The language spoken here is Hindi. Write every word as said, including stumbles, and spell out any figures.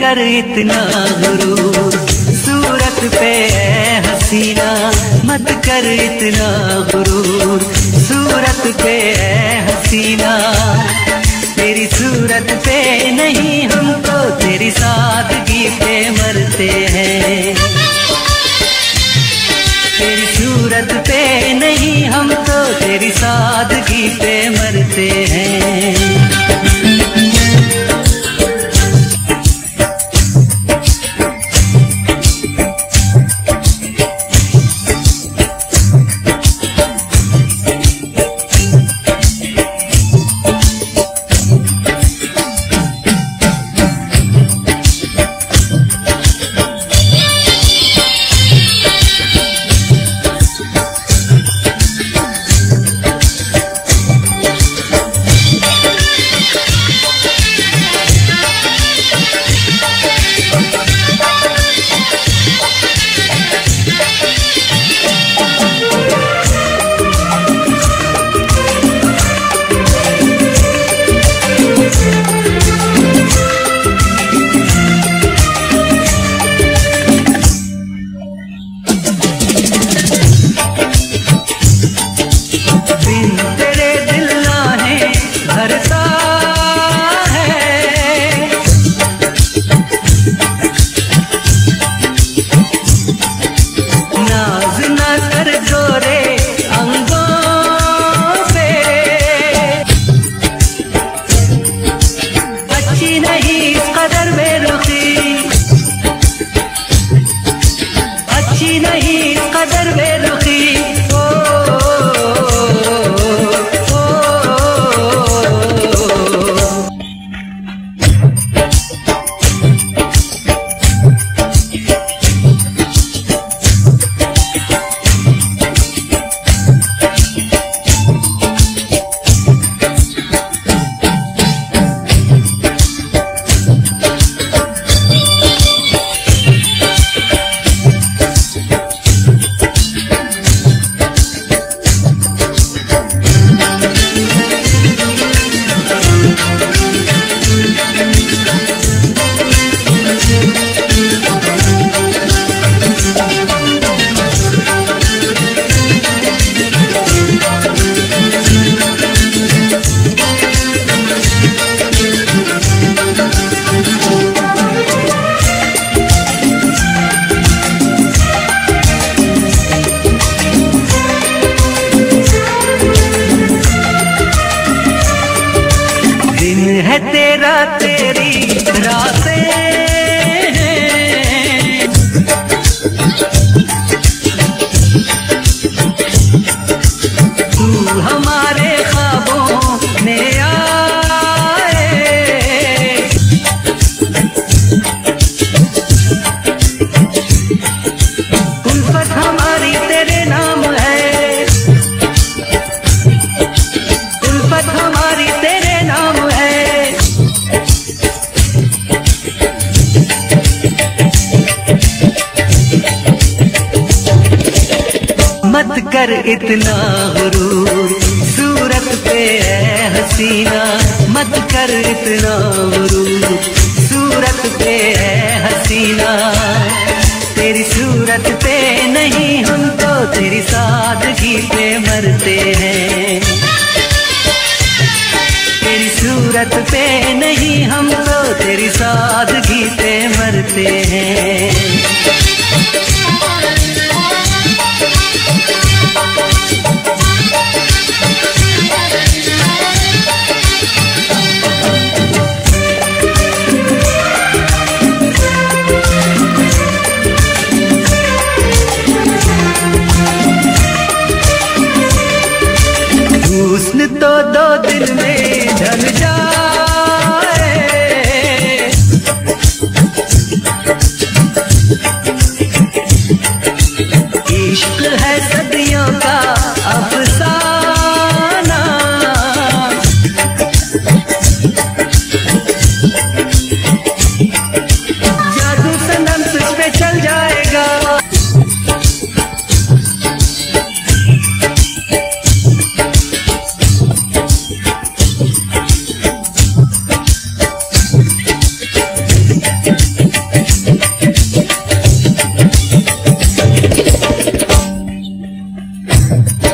कर इतना गुरूर, सूरत पे है हसीना मत कर इतना गुरूर, सूरत पे है हसीना। तेरी सूरत पे नहीं हम तो तेरी सादगी पे मरते हैं, तेरी सूरत पे नहीं हम तो तेरी सादगी पे मरते हैं। तेरा तेरी रातें हैं, तू हमारे ख्वाबों में आए, उल्फत हमारी तेरे नाम है, उल्फत हमारी तेरे नाम है। मत कर इतना गुरूर, सूरत पे है हसीना मत कर इतना गुरूर, सूरत पे है हसीना। तेरी सूरत पे नहीं हम तो तेरी सादगी पे मरते हैं, तेरी सूरत पे नहीं हम तो तेरी सादगी पे मरते हैं। हुस्न तो दो दिन में ढल जाए, इश्क है सदियों का अफसाना, जादू सनम तुझ पे चल जाएगा। है।